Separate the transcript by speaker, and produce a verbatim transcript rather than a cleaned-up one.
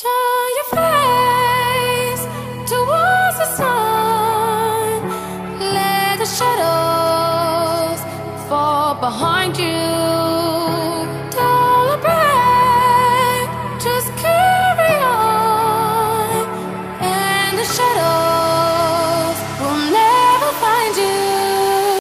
Speaker 1: Turn your face towards the sun. Let the shadows fall behind you.